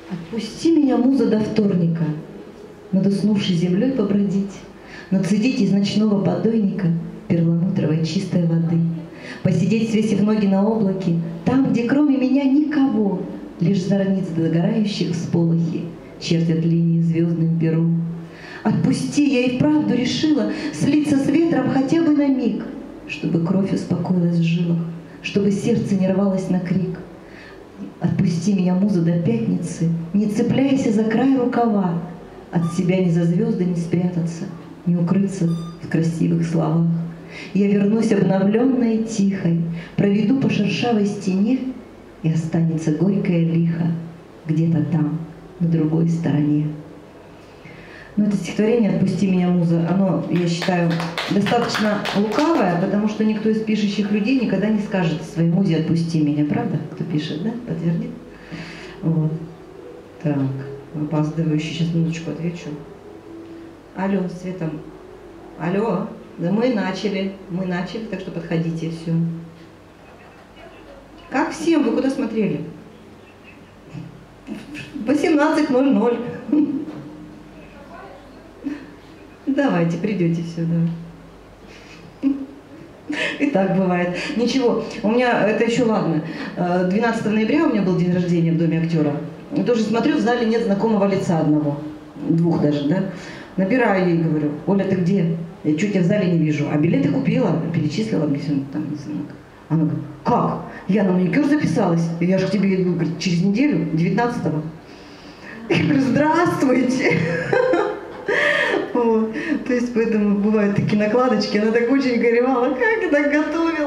Отпусти меня, муза, до вторника, над уснувшей землей побродить, нацедить из ночного подойника перламутровой чистой воды, посидеть, свесив ноги на облаке, там, где кроме меня никого, лишь зорниц догорающих всполохи чертят линии звездным пером. Отпусти, я и вправду решила слиться с ветром хотя бы на миг, чтобы кровь успокоилась в жилах, чтобы сердце не рвалось на крик. Отпусти меня, муза, до пятницы, не цепляйся за край рукава, от себя ни за звезды не спрятаться, не укрыться в красивых словах. Я вернусь обновленной и тихой, проведу по шершавой стене, и останется горькое лихо где-то там, на другой стороне. Но это стихотворение «Отпусти меня, муза», оно, я считаю, достаточно лукавое, потому что никто из пишущих людей никогда не скажет своей музе «отпусти меня», правда? Кто пишет, да? Подтвердит? Вот. Так, опаздывающий, сейчас минуточку отвечу. Алло, Света. Алло, да мы начали, так что подходите, все. Как всем? Вы куда смотрели? 18:00. Давайте, придете сюда. И так бывает. Ничего, у меня, это еще ладно. 12 ноября у меня был день рождения в Доме актера. И тоже смотрю, в зале нет знакомого лица одного. Двух даже, да. Набираю ей, говорю: Оля, ты где? Я чуть тебя в зале не вижу. А билеты купила, перечислила мне все там. Она говорит: как? Я на маникюр записалась. Я же к тебе иду, говорит, через неделю, 19-го. Я говорю: здравствуйте. Вот. То есть поэтому бывают такие накладочки. Она так очень горевала, как это готовит.